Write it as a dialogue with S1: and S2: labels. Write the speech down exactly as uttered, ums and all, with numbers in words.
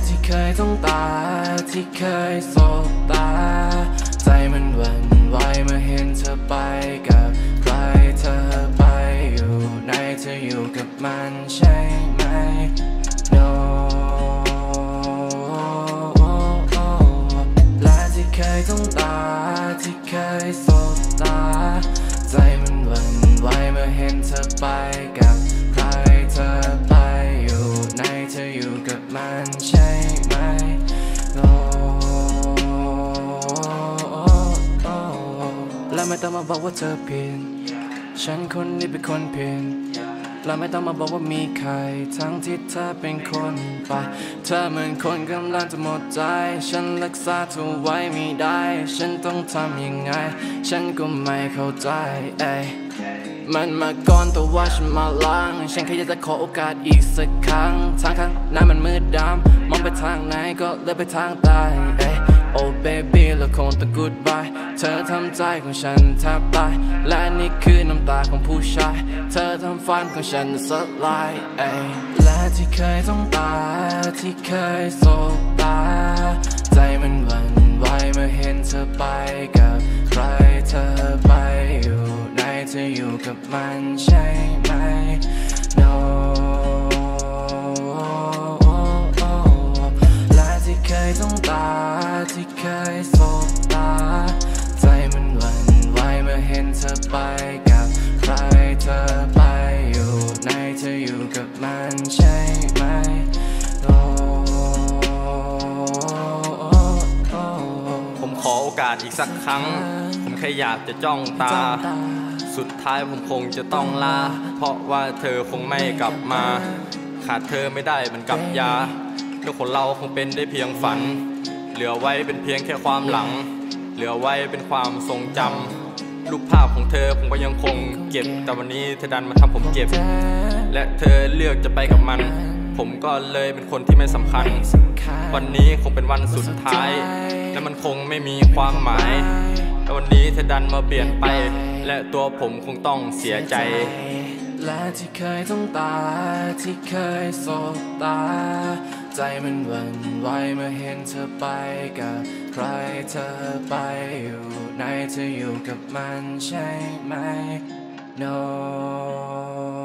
S1: ที่เคยต้องตาที่เคยสบตาใจมันหวั่นไหวเมื่อเห็นเธอไปกับใครเธอไปอยู่ไหนเธออยู่กับมันใช่ไหม No และที่เคยต้องตาที่เคยสบตาใจมันหวั่นไหวเมื่อเห็นเธอไปกับใครเธอไปอยู่ไหนเธออยู่กับมันใช่ไหม Oh และไม่ต้องมาบอกว่าเธอเปลี่ยนฉันคนนี้เป็นคนเปลี่ยนและไม่ต้องมาบอกว่ามีใครทั้งที่เธอเป็นคนไปเธอเหมือนคนกำลังจะหมดใจฉันรักษาเธอไว้ไม่ได้ฉันต้องทำยังไงฉันก็ไม่เข้าใจเอ้ยมันมาก่อนแต่ว่าฉันมาล้างฉันแค่อยากจะขอโอกาสอีกสักครั้งทางข้างหน้ามันมืดดำมองไปทางไหนก็เลือกไปทางใต้เอ้ย Oh baby เราคงต้อง goodbye เธอทำใจของฉันแทบตายและนี่คือน้ำตาของผู้ชายเธอทำฝันของฉันสลายเอ้ยและที่เคยต้องตาที่เคยสบตาใจมันหวั่นไหวเมื่อเห็นเธอไปกับใครเธอไปอยู่ไหนเธออยู่กับมันใช่ไหม No และที่เคยต้องตาที่เคยสบตาใจมันหวั่นไหวเมื่อเห็นเธอไปกับใครเธอไปอยู่ไหนเธออยู่กับมันใช่ไหม Oh
S2: ผมขอโอกาสอีกสักครั้งผมแค่อยากจะจ้องตาสุดท้ายผมคงจะต้องลาเพราะว่าเธอคงไม่กลับมาขาดเธอไม่ได้เหมือนกับยาเรื่องของเราคงเป็นได้เพียงฝันเหลือไว้เป็นเพียงแค่ความหลังเหลือไว้เป็นความทรงจำรูปภาพของเธอผมก็ยังคงเก็บแต่วันนี้เธอดันมาทำผมเจ็บและเธอเลือกจะไปกับมันผมก็เลยเป็นคนที่ไม่สำคัญวันนี้คงเป็นวันสุดท้ายและมันคงไม่มีความหมายแต่วันนี้เธอดันมาเปลี่ยนไปและตัวผมคงต้องเสียใจ
S1: และที่เคยต้องตาที่เคยสบตาใจมันหวั่นไหวเมื่อเห็นเธอไปกับใครเธอไปอยู่ไหนเธออยู่กับมันใช่ไหม No